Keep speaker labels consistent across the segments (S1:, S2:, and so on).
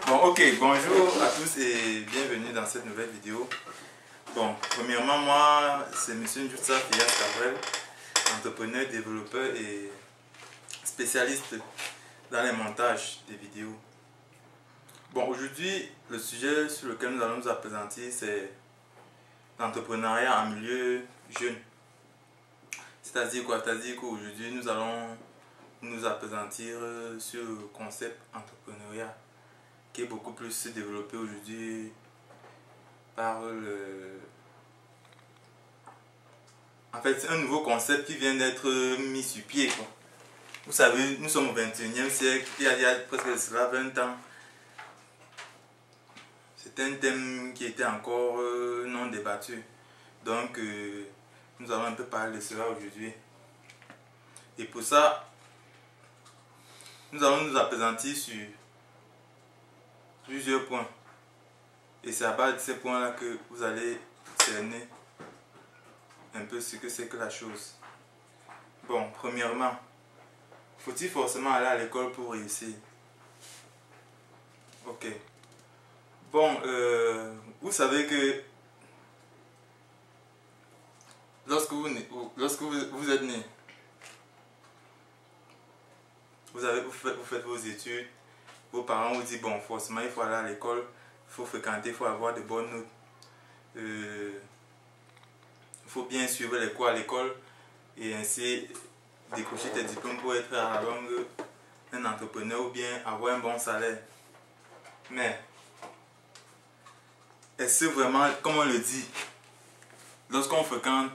S1: Bon, ok, bonjour à tous et bienvenue dans cette nouvelle vidéo. Bon, premièrement, moi, c'est M. Njutsa Fias Cabrel, entrepreneur, développeur et spécialiste dans les montages des vidéos. Bon, aujourd'hui, le sujet sur lequel nous allons nous appesantir, c'est l'entrepreneuriat en milieu jeune. C'est-à-dire quoi? C'est-à-dire qu'aujourd'hui, nous allons nous appesantir sur le concept entrepreneuriat qui est beaucoup plus développé aujourd'hui par le... En fait, c'est un nouveau concept qui vient d'être mis sur pied, quoi. Vous savez, nous sommes au 21e siècle, il y a presque cela 20 ans. C'était un thème qui était encore non débattu. Donc, nous allons un peu parler de cela aujourd'hui. Et pour ça, nous allons nous appesantir sur plusieurs points. Et c'est à base de ces points-là que vous allez cerner un peu ce que c'est que la chose. Bon, premièrement, faut-il forcément aller à l'école pour réussir? Ok. Bon, vous savez que lorsque vous êtes né, vous faites vos études, vos parents vous disent, bon, forcément, il faut aller à l'école, il faut fréquenter, il faut avoir de bonnes notes. Il faut bien suivre les cours à l'école et ainsi décrocher tes diplômes pour être à la longue un entrepreneur ou bien avoir un bon salaire. Mais, est-ce vraiment, comme on le dit, lorsqu'on fréquente,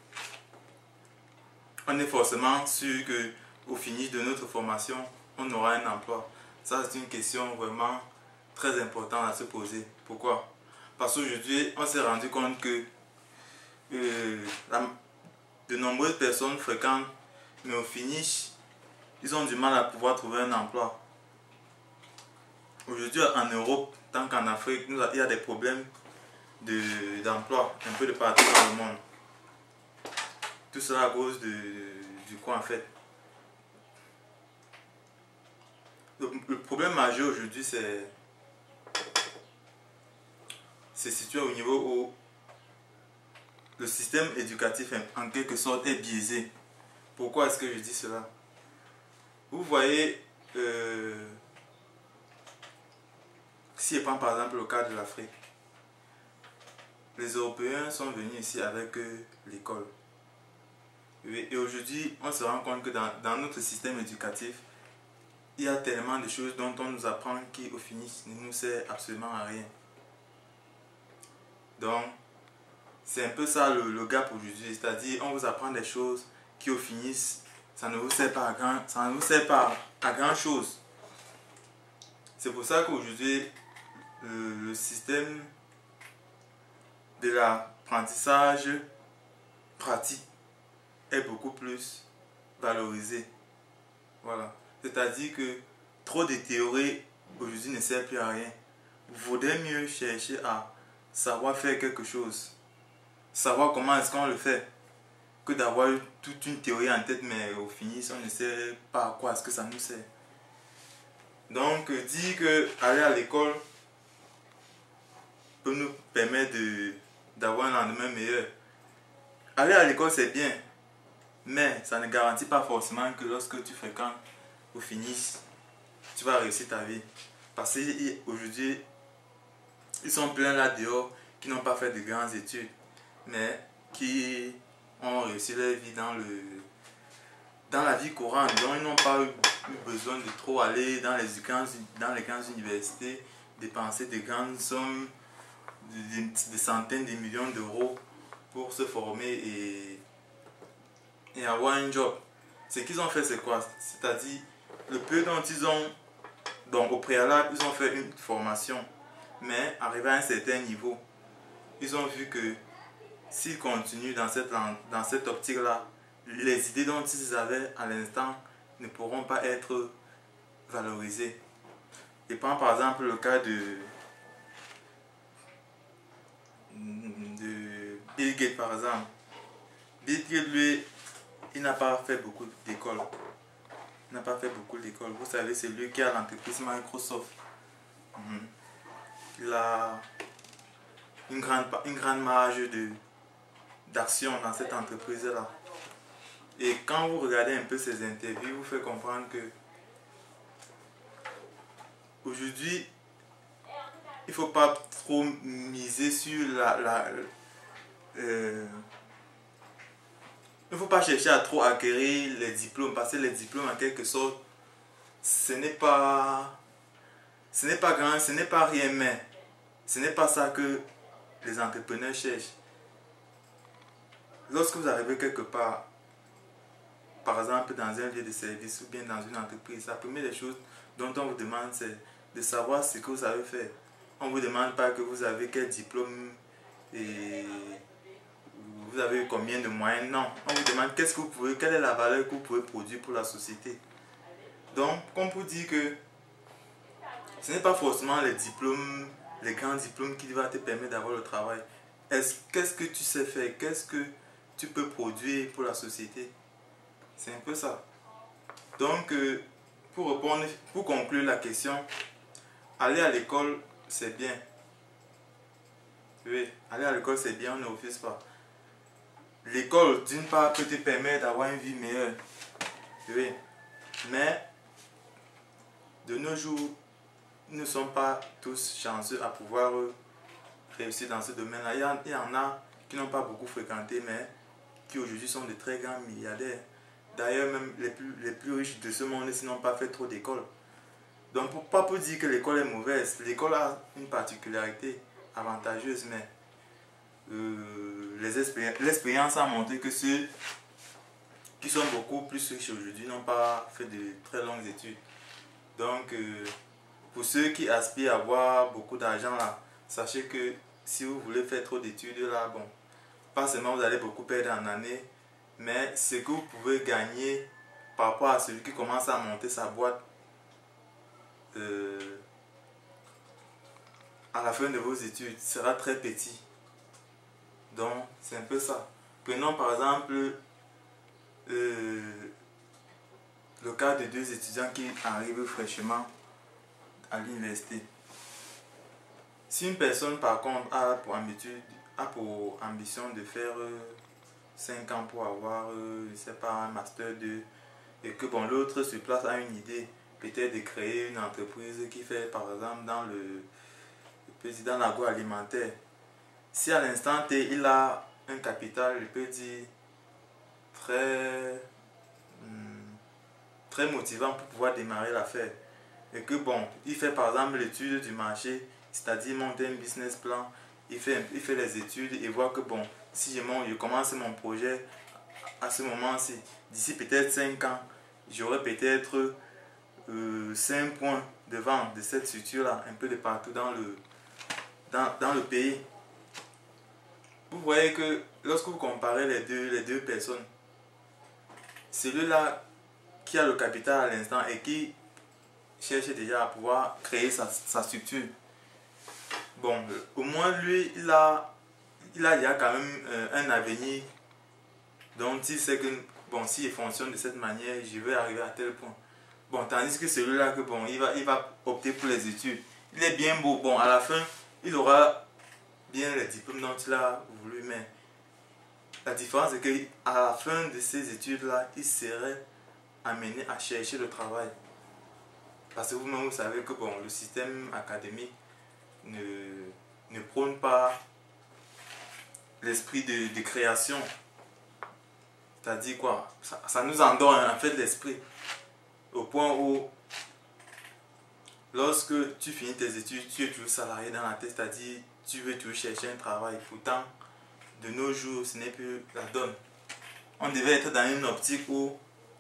S1: on est forcément sûr qu'au finish de notre formation, on aura un emploi? Ça, c'est une question vraiment très importante à se poser. Pourquoi? Parce qu'aujourd'hui, on s'est rendu compte que de nombreuses personnes fréquentent, mais au finish, ils ont du mal à pouvoir trouver un emploi. Aujourd'hui, en Europe, tant qu'en Afrique, il y a des problèmes d'emploi un peu de partout dans le monde. Tout cela à cause du quoi en fait. Le problème majeur aujourd'hui, c'est situé au niveau où le système éducatif en quelque sorte est biaisé. Pourquoi est-ce que je dis cela? Vous voyez, si je prends par exemple le cas de l'Afrique, les Européens sont venus ici avec l'école. Et aujourd'hui, on se rend compte que dans notre système éducatif, il y a tellement de choses dont on nous apprend qui au finish ne nous sert absolument à rien. Donc, c'est un peu ça le gap aujourd'hui, c'est-à-dire on vous apprend des choses qui au finish, ça ne vous sert pas à grand chose. C'est pour ça qu'aujourd'hui, le système de l'apprentissage pratique est beaucoup plus valorisé. Voilà. C'est-à-dire que trop de théories aujourd'hui ne servent plus à rien. Vous vaudrait mieux chercher à savoir faire quelque chose, savoir comment est-ce qu'on le fait, que d'avoir toute une théorie en tête, mais au finish, on ne sait pas à quoi est-ce que ça nous sert. Donc, dire que aller à l'école peut nous permettre d'avoir un lendemain meilleur. Aller à l'école, c'est bien, mais ça ne garantit pas forcément que lorsque tu fréquentes, au finish, tu vas réussir ta vie. Parce qu'aujourd'hui, ils sont pleins là dehors qui n'ont pas fait de grandes études, mais qui ont réussi leur vie dans la vie courante. Donc ils n'ont pas eu besoin de trop aller dans les grandes universités, dépenser de grandes sommes, des centaines de millions d'euros pour se former et avoir un job. Ce qu'ils ont fait, c'est quoi? C'est-à-dire, le peu dont ils ont, donc au préalable, ils ont fait une formation, mais arrivé à un certain niveau, ils ont vu que s'ils continuent dans cette optique-là, les idées dont ils avaient à l'instant ne pourront pas être valorisées. Et prends par exemple le cas de Bill Gates par exemple. Bill Gates, lui, il n'a pas fait beaucoup d'écoles. Vous savez, c'est lui qui a l'entreprise Microsoft. il a une grande marge d'action dans cette entreprise-là. Et quand vous regardez un peu ses interviews, vous faites comprendre que aujourd'hui, il ne faut pas trop miser sur il ne faut pas chercher à trop acquérir les diplômes, parce que les diplômes, en quelque sorte, ce n'est pas grand, ce n'est pas rien, mais ce n'est pas ça que les entrepreneurs cherchent. Lorsque vous arrivez quelque part, par exemple dans un lieu de service ou bien dans une entreprise, la première des choses dont on vous demande, c'est de savoir ce que vous savez faire. On ne vous demande pas que vous avez quel diplôme et vous avez combien de moyens. Non, on vous demande quelle est la valeur que vous pouvez produire pour la société. Donc, comme pour dire que ce n'est pas forcément les diplômes, les grands diplômes qui vont te permettre d'avoir le travail. Qu'est-ce que tu sais faire? Qu'est-ce que tu peux produire pour la société? C'est un peu ça. Donc, pour conclure la question, aller à l'école, c'est bien. Oui, aller à l'école, c'est bien, on ne refuse pas. L'école, d'une part, peut te permettre d'avoir une vie meilleure. Oui, mais de nos jours, nous ne sommes pas tous chanceux à pouvoir réussir dans ce domaine-là. Il y en a qui n'ont pas beaucoup fréquenté, mais qui aujourd'hui sont de très grands milliardaires. D'ailleurs, même les plus riches de ce monde n'ont pas fait trop d'école. Donc, pas pour dire que l'école est mauvaise, l'école a une particularité avantageuse, mais l'expérience a montré que ceux qui sont beaucoup plus riches aujourd'hui n'ont pas fait de très longues études. Donc, pour ceux qui aspirent à avoir beaucoup d'argent là, sachez que si vous voulez faire trop d'études là, bon, pas seulement vous allez beaucoup perdre en année, mais ce que vous pouvez gagner par rapport à celui qui commence à monter sa boîte à la fin de vos études sera très petit. Donc, c'est un peu ça. Prenons par exemple le cas de deux étudiants qui arrivent fraîchement à l'université. Si une personne par contre a pour ambition de faire 5 ans pour avoir, je sais pas, un master 2, et que bon, l'autre se place à une idée, peut-être de créer une entreprise qui fait par exemple dans l'agroalimentaire. Si à l'instant T, il a un capital, je peux dire, très motivant pour pouvoir démarrer l'affaire. Et que bon, il fait par exemple l'étude du marché, c'est-à-dire monter un business plan, il fait les études et voit que bon, si je commence mon projet à ce moment-ci, d'ici peut-être 5 ans, j'aurai peut-être 5 points de vente de cette structure-là, un peu de partout dans le pays. Vous voyez que lorsque vous comparez les deux personnes, celui-là qui a le capital à l'instant et qui cherche déjà à pouvoir créer sa structure, bon, au moins lui, il a déjà quand même un avenir dont il sait que bon, s'il fonctionne de cette manière, je vais arriver à tel point. Bon, tandis que celui-là, que bon, il va opter pour les études. Il est bien beau, bon, à la fin, il aura bien les diplômes dont il a voulu, mais la différence est qu'à la fin de ces études-là, il serait amené à chercher le travail. Parce que vous-même, vous savez que bon, le système académique ne prône pas l'esprit de création. C'est-à-dire quoi? Ça nous endort en fait l'esprit. Au point où, lorsque tu finis tes études, tu es toujours salarié dans la tête, c'est-à-dire tu veux toujours chercher un travail. Pourtant, de nos jours, ce n'est plus la donne. On devait être dans une optique où,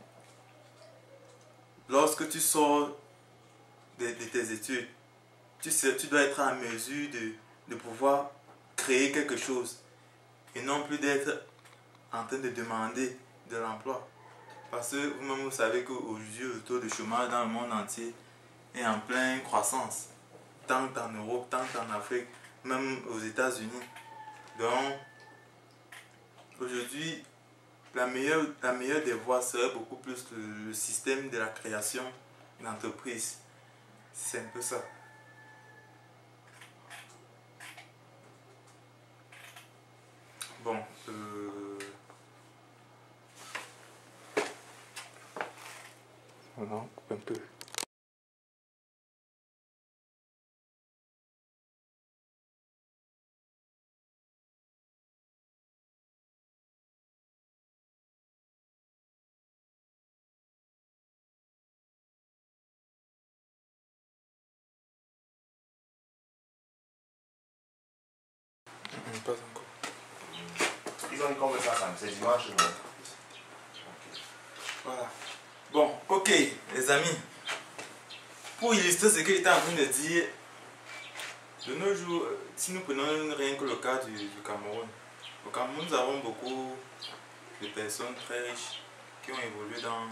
S1: lorsque tu sors de tes études, tu dois être en mesure de pouvoir créer quelque chose et non plus d'être en train de demander de l'emploi. Parce que vous-même, vous savez qu'aujourd'hui, le taux de chômage dans le monde entier est en pleine croissance, tant en Europe, tant en Afrique, même aux États-Unis. Donc, aujourd'hui, la meilleure des voies serait beaucoup plus le système de la création d'entreprises. C'est un peu ça. Bon, voilà, on coupe un peu. Pas encore.
S2: Ils ont dit qu'on veut faire ça, c'est dimanche, non?
S1: Voilà. Bon, ok, les amis. Pour illustrer ce que j'étais en train de dire, de nos jours, si nous prenons rien que le cas du Cameroun, au Cameroun, nous avons beaucoup de personnes très riches qui ont évolué dans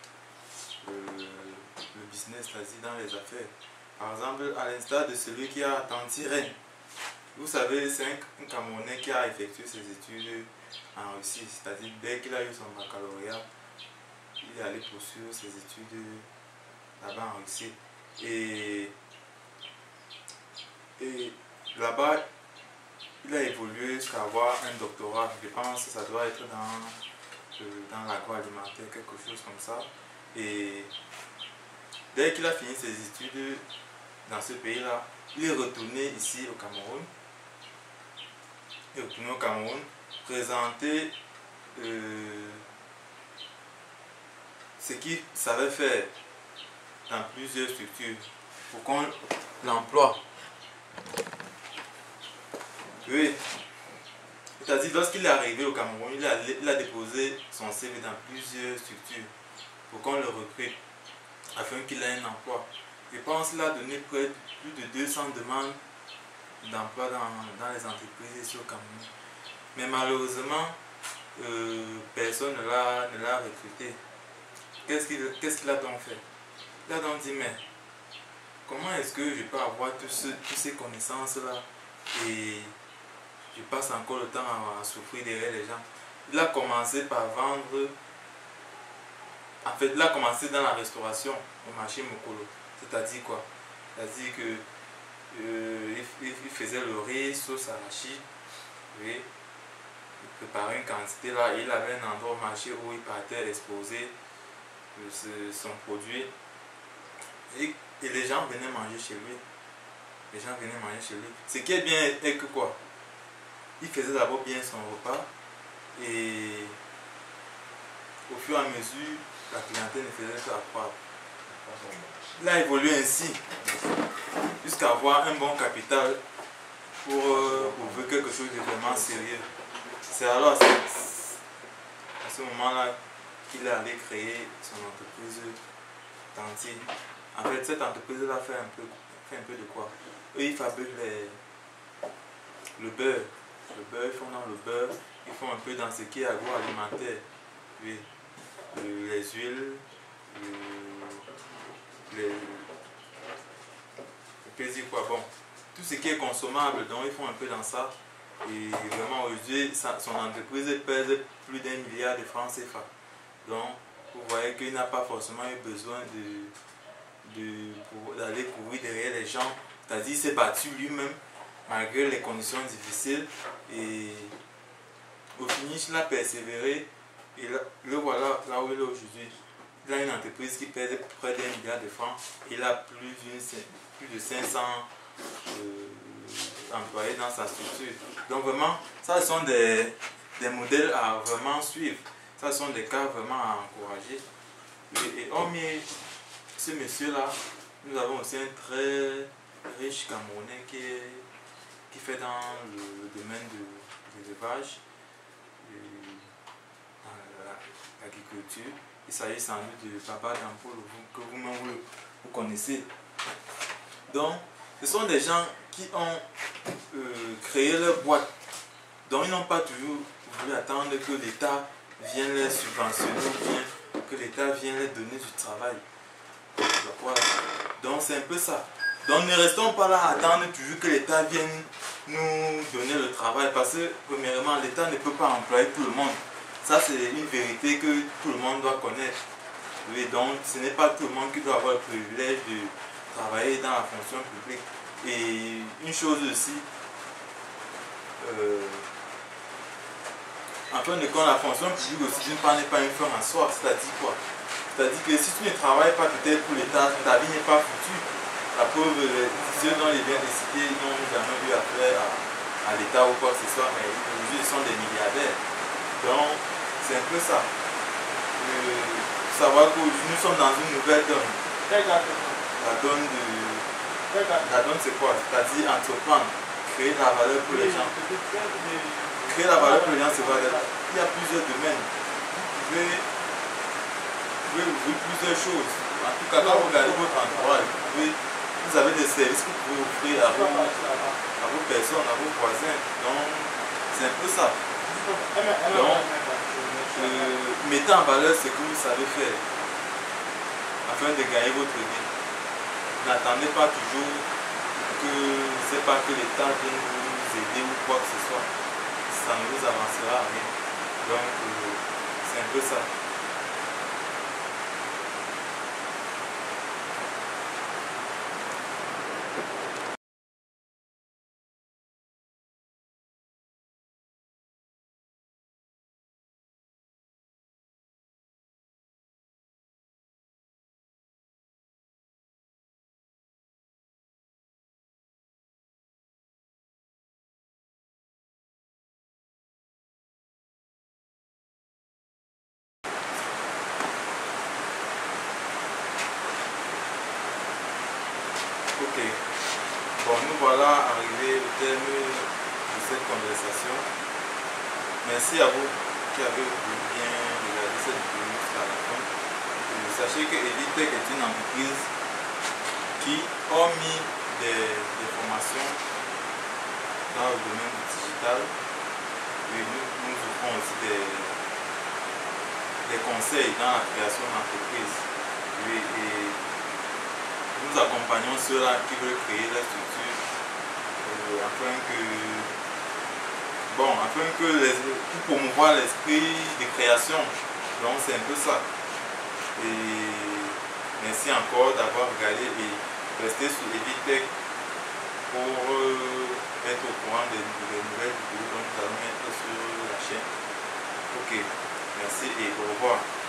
S1: le business, c'est-à-dire dans les affaires. Par exemple, à l'instar de celui qui a Tanti Reine. Vous savez, c'est un Camerounais qui a effectué ses études en Russie, c'est-à-dire dès qu'il a eu son baccalauréat, il est allé poursuivre ses études là-bas en Russie. Et là-bas, il a évolué jusqu'à avoir un doctorat. Je pense que ça doit être dans l'agroalimentaire, quelque chose comme ça. Et dès qu'il a fini ses études dans ce pays-là, il est retourné ici au Cameroun. Il est retourné au Cameroun, présenter ce qu'il savait faire dans plusieurs structures pour qu'on l'emploie. Oui. C'est-à-dire, lorsqu'il est arrivé au Cameroun, il a déposé son CV dans plusieurs structures pour qu'on le recrute afin qu'il ait un emploi. Je pense qu'il a donné plus de 200 demandes d'emploi dans les entreprises ici au Cameroun. Mais malheureusement, personne ne l'a recruté. Qu'est-ce qu'il a donc fait? Il a donc dit, mais comment est-ce que je peux avoir toutes ces connaissances-là et je passe encore le temps à souffrir derrière les gens? Il a commencé par vendre, en fait, il a commencé dans la restauration au marché Mokolo. C'est-à-dire quoi? C'est-à-dire que il faisait le riz, sauce arachide, oui. Il préparait une quantité là, et il avait un endroit au marché où il partait exposer son produit. Et les gens venaient manger chez lui. Les gens venaient manger chez lui. Ce qui est bien est que quoi? Il faisait d'abord bien son repas et au fur et à mesure, la clientèle ne faisait qu'accroître. Il a évolué ainsi jusqu'à avoir un bon capital pour ouvrir quelque chose de vraiment sérieux. C'est alors à ce moment-là qu'il est allé créer son entreprise Tanti. En fait, cette entreprise-là fait un peu de quoi? Eux, ils fabriquent le beurre. Le beurre, ils font dans le beurre, ils font un peu dans ce qui est agroalimentaire. Oui. Les huiles, quoi, bon, tout ce qui est consommable, donc ils font un peu dans ça. Et vraiment aujourd'hui, son entreprise pèse plus d'1 milliard de francs CFA. Donc, vous voyez qu'il n'a pas forcément eu besoin d'aller courir derrière les gens. C'est-à-dire qu'il s'est battu lui-même, malgré les conditions difficiles. Et au finish, il a persévéré. Et le voilà là où il est aujourd'hui. Il a une entreprise qui pèse près d'1 milliard de francs. Il a plus de 500 employés dans sa structure. Donc vraiment, ça sont des modèles à vraiment suivre. Ça sont des cas vraiment à encourager. Et hormis ce monsieur-là, nous avons aussi un très riche Camerounais qui fait dans le domaine de l'élevage, dans l'agriculture. Il s'agit sans doute de Papa Dampoul, que vous-même vous connaissez. Donc, ce sont des gens qui ont créé leur boîte. Donc, ils n'ont pas toujours voulu attendre que l'État vienne les subventionner ou bien que l'État vienne les donner du travail. Voilà. Donc, c'est un peu ça. Donc, ne restons pas là à attendre toujours que l'État vienne nous donner le travail. Parce que, premièrement, l'État ne peut pas employer tout le monde. Ça, c'est une vérité que tout le monde doit connaître. Oui, donc, ce n'est pas tout le monde qui doit avoir le privilège de travailler dans la fonction publique. Et une chose aussi, afin de que la fonction publique aussi d'une part n'est pas une fin en soi. C'est-à-dire quoi? C'est-à-dire que si tu ne travailles pas peut-être pour l'État, ta vie n'est pas foutue. La preuve, ceux dont les biens décidés n'ont jamais eu affaire à l'État ou quoi que ce soit, mais aujourd'hui ils sont des milliardaires. Donc c'est un peu ça. Savoir qu'aujourd'hui nous sommes dans une nouvelle donne. La donne c'est quoi? C'est-à-dire entreprendre, créer de la valeur pour les gens. Créer la valeur pour les gens, c'est quoi? Il y a plusieurs domaines. Vous pouvez ouvrir plusieurs choses. En tout cas, quand vous regardez votre entourage, vous avez des services que vous pouvez offrir à vos personnes, à vos voisins. Donc, c'est un peu ça. Donc, mettez en valeur ce que vous savez faire afin de gagner votre vie. N'attendez pas toujours que c'est pas que l'État vienne vous aider ou quoi que ce soit. Ça ne vous avancera à rien. Donc, c'est un peu ça. Ok, bon, nous voilà arrivés au terme de cette conversation. Merci à vous qui avez bien regardé cette vidéo jusqu'à la fin. Sachez que Editech est une entreprise qui, hormis des formations dans le domaine du digital, nous offrons aussi des conseils dans la création d'entreprise. Nous accompagnons ceux-là qui veulent créer la structure afin pour promouvoir l'esprit de création. Donc c'est un peu ça. Et merci encore d'avoir regardé et restez sur Editech pour être au courant des nouvelles vidéos que nous allons mettre sur la chaîne. Ok, merci et au revoir.